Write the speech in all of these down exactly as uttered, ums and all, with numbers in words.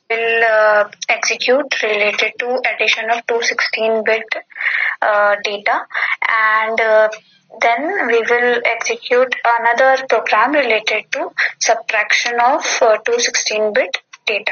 will uh, execute related to addition of two sixteen bit uh, data, and uh, then we will execute another program related to subtraction of uh, two sixteen bit data.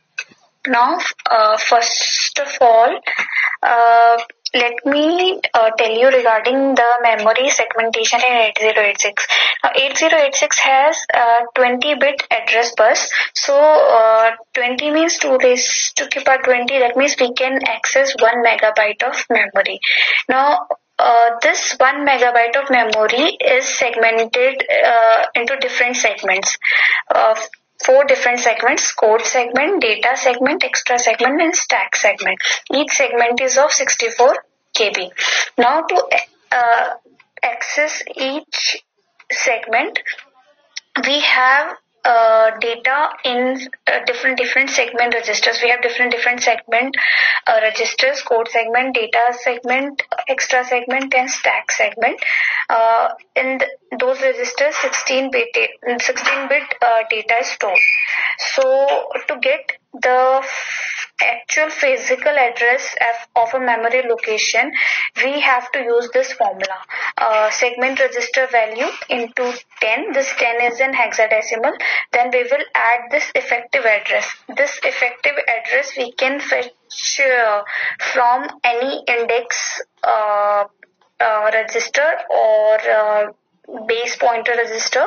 Now, uh, first of all, uh, let me uh, tell you regarding the memory segmentation in eighty eighty-six. Now, eighty eighty-six has uh, twenty bit address bus. So, uh, twenty means two raised to the power twenty. That means we can access one megabyte of memory. Now, uh, this one megabyte of memory is segmented uh, into different segments. Uh, Four different segments: code segment, data segment, extra segment, and stack segment. Each segment is of sixty-four kilobytes. Now, to uh, access each segment, we have uh, data in uh, different different segment registers. We have different different segment uh, registers: code segment, data segment, extra segment, and stack segment. Uh, in the, those registers, sixteen bit sixteen bit uh, data is stored. So to get the actual physical address of a memory location, we have to use this formula. Uh, segment register value into ten. This ten is in hexadecimal. Then we will add this effective address. This effective address we can fetch uh, from any index uh, uh, register or uh, base pointer register,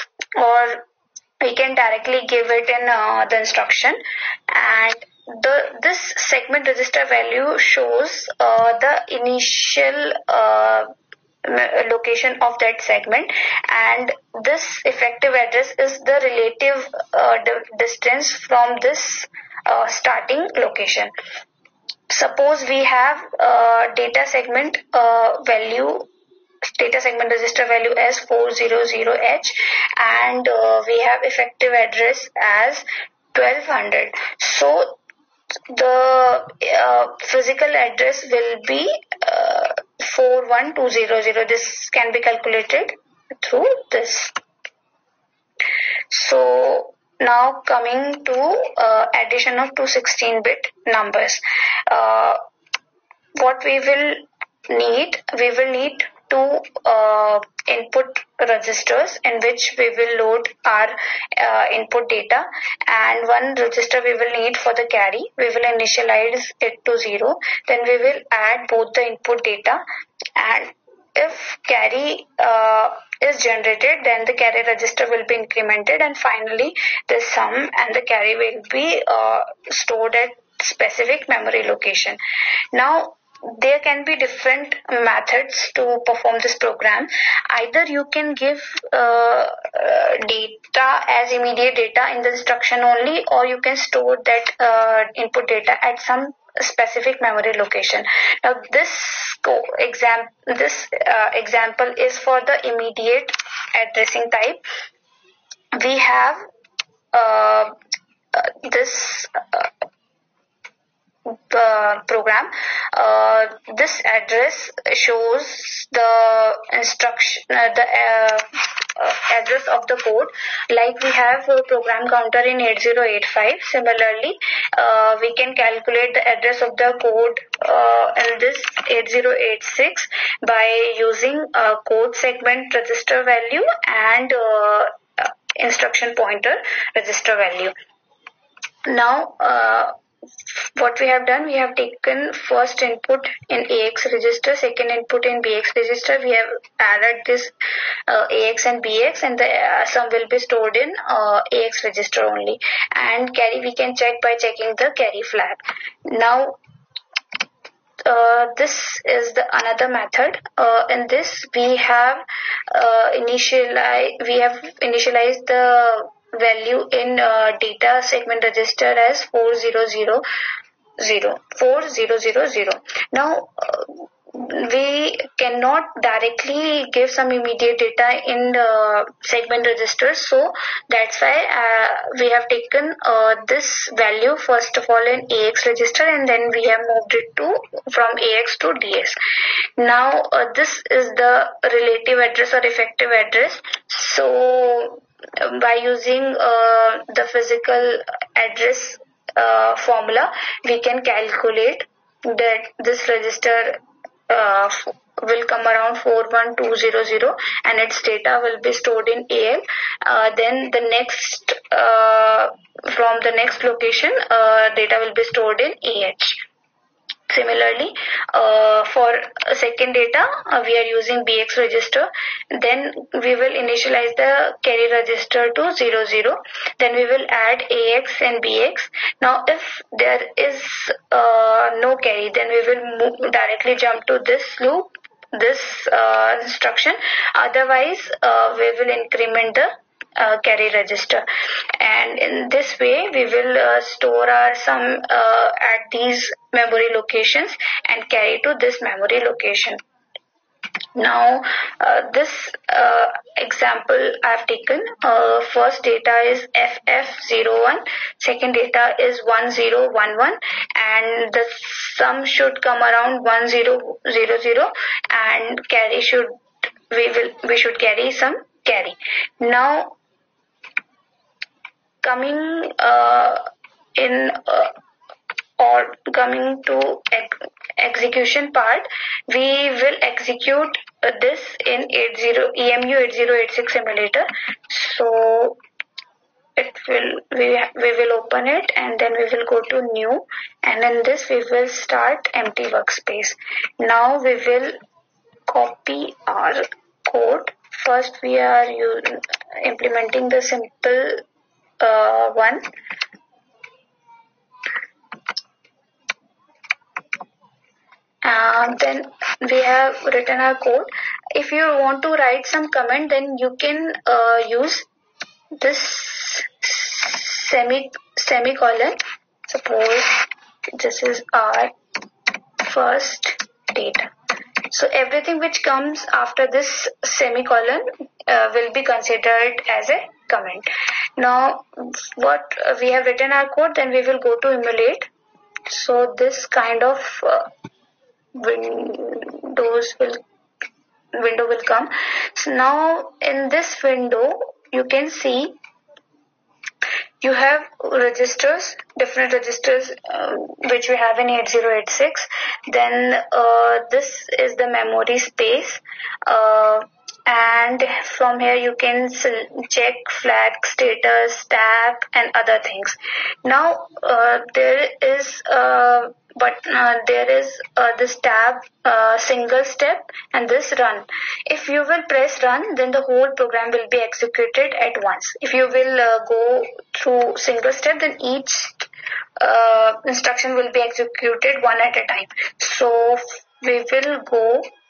or we can directly give it in uh, the instruction. And the this segment register value shows uh, the initial uh, location of that segment, and this effective address is the relative uh, distance from this uh, starting location. Suppose we have uh, data segment uh, value data segment register value as four hundred H, and uh, we have effective address as twelve hundred. So the uh, physical address will be uh, four one two zero zero. This can be calculated through this. So now coming to uh, addition of two sixteen bit numbers. Uh, what we will need, we will need two uh, input registers in which we will load our uh, input data, and one register we will need for the carry. We will initialize it to zero. Then we will add both the input data, and if carry uh, is generated, then the carry register will be incremented, and finally the sum and the carry will be uh, stored at specific memory location. Now, there can be different methods to perform this program. Either you can give uh, uh, data as immediate data in the instruction only, or you can store that uh, input data at some specific memory location. Now, this exam this uh, example is for the immediate addressing type. We have uh, uh, this uh, the program. Uh, this address shows the instruction, uh, the uh, uh, address of the code. Like we have a program counter in eighty eighty-five. Similarly, uh, we can calculate the address of the code uh, in this eighty eighty-six by using a code segment register value and uh, uh, instruction pointer register value. Now, uh, what we have done, we have taken first input in A X register, second input in B X register. We have added this uh, A X and B X, and the uh, sum will be stored in uh, A X register only. And carry we can check by checking the carry flag. Now, uh, this is the another method. Uh, in this, we have uh, initialize we have initialized the value in uh, data segment register as four thousand. Now, uh, we cannot directly give some immediate data in the segment register, so that's why uh, we have taken uh, this value first of all in A X register, and then we have moved it to from A X to D X. Now, uh, this is the relative address or effective address. So by using uh, the physical address uh, formula, we can calculate that this register uh, will come around four one two zero zero and its data will be stored in A L. Uh, then the next, uh, from the next location, uh, data will be stored in A H. Similarly, uh, for second data, uh, we are using B X register. Then we will initialize the carry register to zero zero. Then we will add A X and B X. Now, if there is uh, no carry, then we will move, directly jump to this loop, this uh, instruction. Otherwise, uh, we will increment the Uh, carry register, and in this way we will uh, store our sum uh, at these memory locations and carry to this memory location. Now uh, this uh, example I have taken, uh, first data is F F zero one, second data is one zero one one, and the sum should come around one zero zero zero, and carry should we will we should carry some carry. Now coming uh, in uh, or coming to ex execution part, we will execute uh, this in E M U eight zero eight six simulator. So it will we we will open it, and then we will go to new, and in this we will start empty workspace. Now we will copy our code. First we are using, implementing the simple Uh, one. Uh, then we have written our code. If you want to write some comment, then you can uh, use this semi semicolon. Suppose this is our first data. So everything which comes after this semicolon uh, will be considered as a comment. Now what uh, we have written our code, then we will go to emulate. So this kind of uh, windows will window will come. So now in this window you can see you have registers, different registers uh, which we have in eight zero eight six. Then uh, this is the memory space, uh, and from here you can check flag status, tab, and other things. Now uh, there is uh, but uh, there is uh, this tab, uh, single step, and this run. If you will press run, then the whole program will be executed at once. If you will uh, go through single step, then each uh, instruction will be executed one at a time. So we will go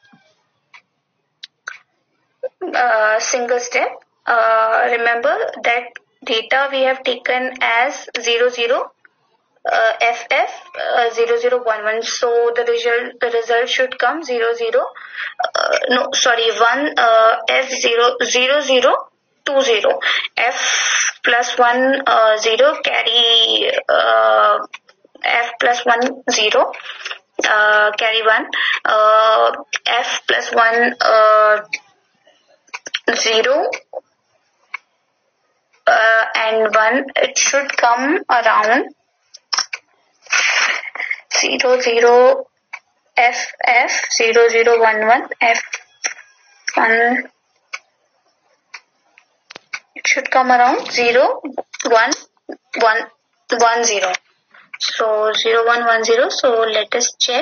uh, single step. Uh, remember that data we have taken as zero zero. Uh, F F uh, zero zero one one. So the result the result should come zero zero. Uh, no, sorry, one uh, F zero zero zero two zero. F plus one uh, zero carry uh, F plus one zero uh, carry one. Uh, F plus one uh, zero uh, and one. It should come around zero zero F F zero zero one one F one. It should come around zero one one one zero. So zero one one zero. So let us check.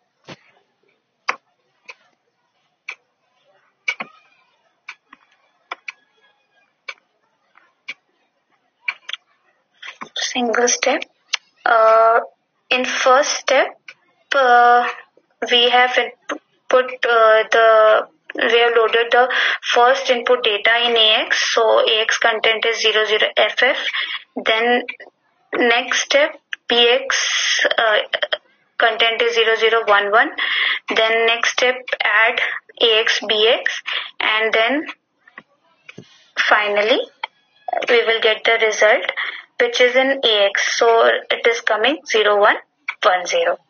Single step. Uh, in first step, uh, we have put uh, the we have loaded the first input data in A X. So A X content is zero zero F F. Then next step, B X uh, content is zero zero one one. Then next step, add A X B X, and then finally we will get the result which is in A X. So it is coming zero one one zero.